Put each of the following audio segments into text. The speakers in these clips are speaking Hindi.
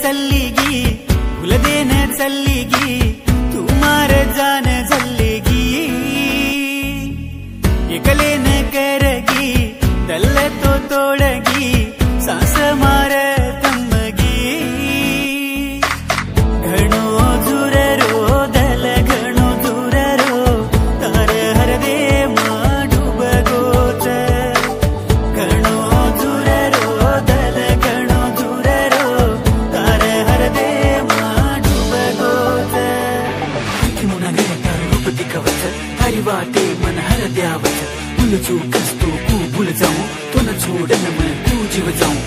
चल्लीगी भूलदे न चल्लीगी तुम्हार जान झल्लेगी एकले न करेगी दल तो तोड़गी सांस मार तम्मगी घणो दूर रो दल घणो दूर रो तार हर दे मां डूब गोच घणो दूर रो दल घणो दूर रो तार हर दे मां डूब गोच मुना गे तार रूप दिखवच हरी वाटे मन हर द्यावच भूल चूकस तो कू भूल जाऊं तो न छोड़ न मैं तू जीव जाऊं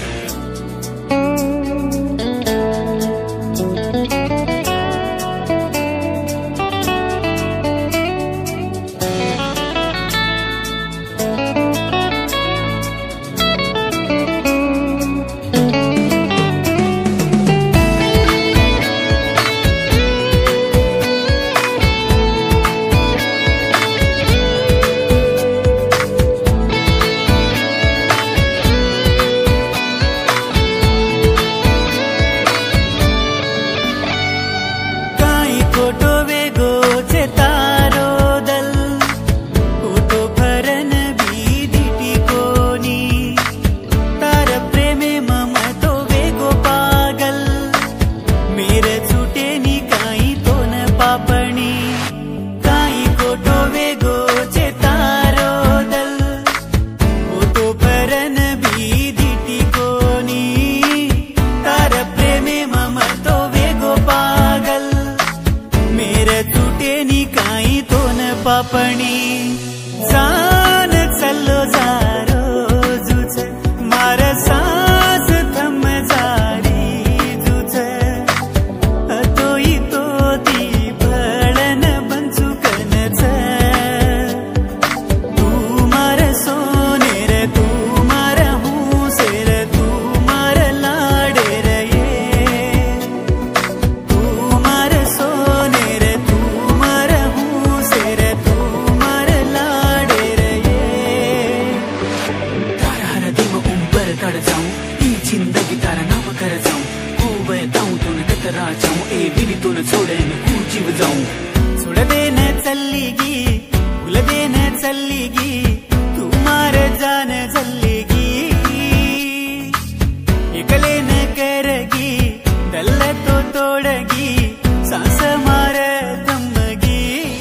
पापणी जान चलो जारो जुच मार सांस थम जारी जुच तोई तो ती भळन बंचुकन तू मार सोनेर तू मार हुसेर तू मार लाडेर ये तू मार सोनेर तू मार हुसेर जिंदगी तारा नाम कर जाऊं खूब ताऊं तो न कतरा जाऊं ए बिनी तो न छोड़े न कू जीव जाऊं छोड़ दे न चल्लीगी भूल दे न चल्लीगी तुम्हार जान झल्लेगी एकले न करेगी दल तो तोड़गी सांस मार तम्मगी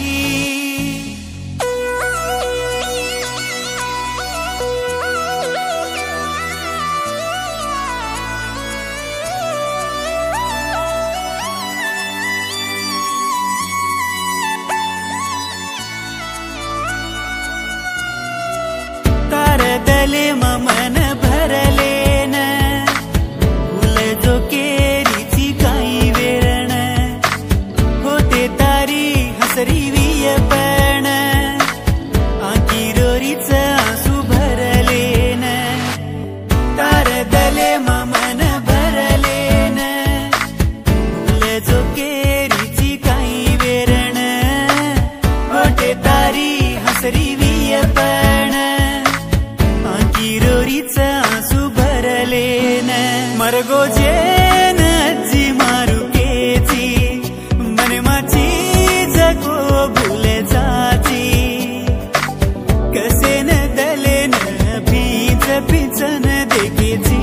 दले मन भरले न भूल जो केरीची काही वेरण होते तारी हसरी वियपण आंकी रोरीच आंसू भरले न तार दले मन भरले न भूल जो केरीची काही वेरण होते तारी हसरी वियपण रोरीच आंसू भरले न मरगो जेन अज्जी मारुकेची मन माची जगो भूले जाची कसे न दले न बीज पिचन देखेची